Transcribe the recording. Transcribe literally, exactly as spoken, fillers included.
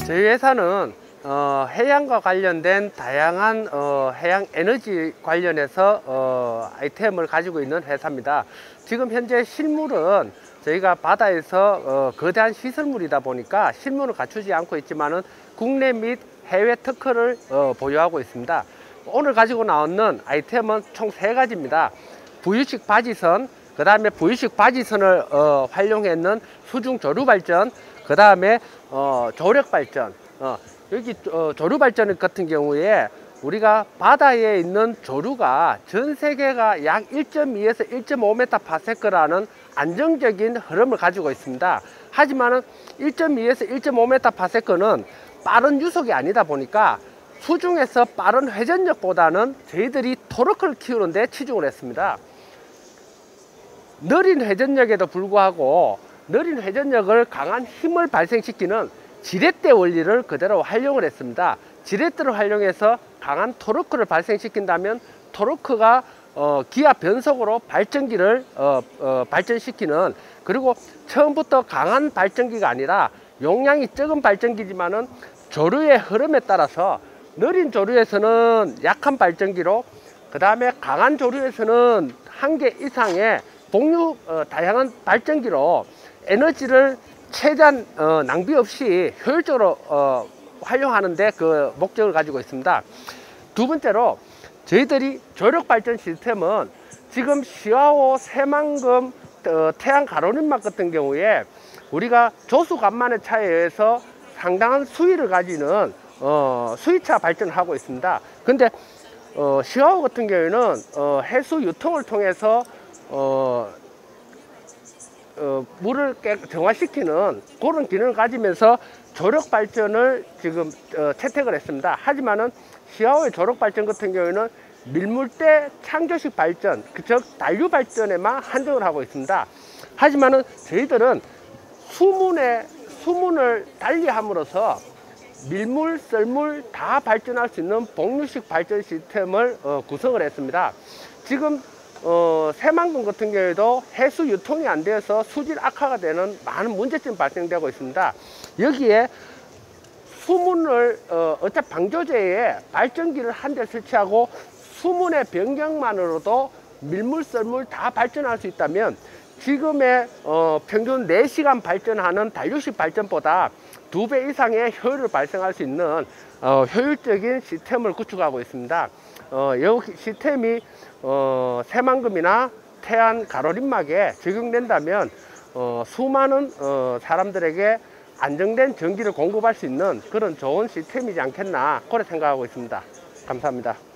저희 회사는 어, 해양과 관련된 다양한 어, 해양 에너지 관련해서 어, 아이템을 가지고 있는 회사입니다. 지금 현재 실물은 저희가 바다에서 어, 거대한 시설물이다 보니까 실물을 갖추지 않고 있지만은 국내 및 해외 특허를 어, 보유하고 있습니다. 오늘 가지고 나오는 아이템은 총 세 가지입니다. 부유식 바지선, 그 다음에 부유식 바지선을 어, 활용했는 수중 조류 발전, 그 다음에 어, 조력 발전. 어, 여기 어, 조류 발전 같은 경우에 우리가 바다에 있는 조류가 전 세계가 약 일 점 이에서 일 점 오 미터 파세크라는 안정적인 흐름을 가지고 있습니다. 하지만은 일 점 이에서 일 점 오 미터 파세크는 빠른 유속이 아니다 보니까 수중에서 빠른 회전력보다는 저희들이 토르크를 키우는 데 치중을 했습니다. 느린 회전력에도 불구하고 느린 회전력을 강한 힘을 발생시키는 지렛대 원리를 그대로 활용을 했습니다. 지렛대를 활용해서 강한 토르크를 발생시킨다면 토르크가 어, 기압 변속으로 발전기를 어, 어, 발전시키는, 그리고 처음부터 강한 발전기가 아니라 용량이 적은 발전기지만은 조류의 흐름에 따라서 느린 조류에서는 약한 발전기로, 그 다음에 강한 조류에서는 한 개 이상의 복류 어, 다양한 발전기로 에너지를 최대한 어, 낭비 없이 효율적으로 어, 활용하는데 그 목적을 가지고 있습니다. 두 번째로 저희들이 조력 발전 시스템은 지금 시와호, 새만금, 어, 태양 가로림막 같은 경우에 우리가 조수 간만의 차에 의해서 상당한 수위를 가지는 어, 수위차 발전을 하고 있습니다. 근데 어, 시와호 같은 경우에는 어, 해수 유통을 통해서 어, 어, 물을 깨, 정화시키는 그런 기능을 가지면서 조력 발전을 지금 어, 채택을 했습니다. 하지만은 시와호의 조력 발전 같은 경우에는 밀물대 창조식 발전, 즉 단류 발전에만 한정을 하고 있습니다. 하지만은 저희들은 수문에 수문을 달리함으로써 밀물, 썰물 다 발전할 수 있는 복류식 발전 시스템을 어, 구성을 했습니다. 지금 어, 새만금 같은 경우에도 해수 유통이 안 돼서 수질 악화가 되는 많은 문제점이 발생되고 있습니다. 여기에 수문을 어, 어차피 방조제에 발전기를 한 대 설치하고 수문의 변경만으로도 밀물, 썰물 다 발전할 수 있다면 지금의 어, 평균 네 시간 발전하는 단류식 발전보다 두 배 이상의 효율을 발생할 수 있는 어, 효율적인 시스템을 구축하고 있습니다. 어, 이 시스템이 어, 새만금이나 태안 가로림막에 적용된다면 어, 수많은 어, 사람들에게 안정된 전기를 공급할 수 있는 그런 좋은 시스템이지 않겠나 그렇게 생각하고 있습니다. 감사합니다.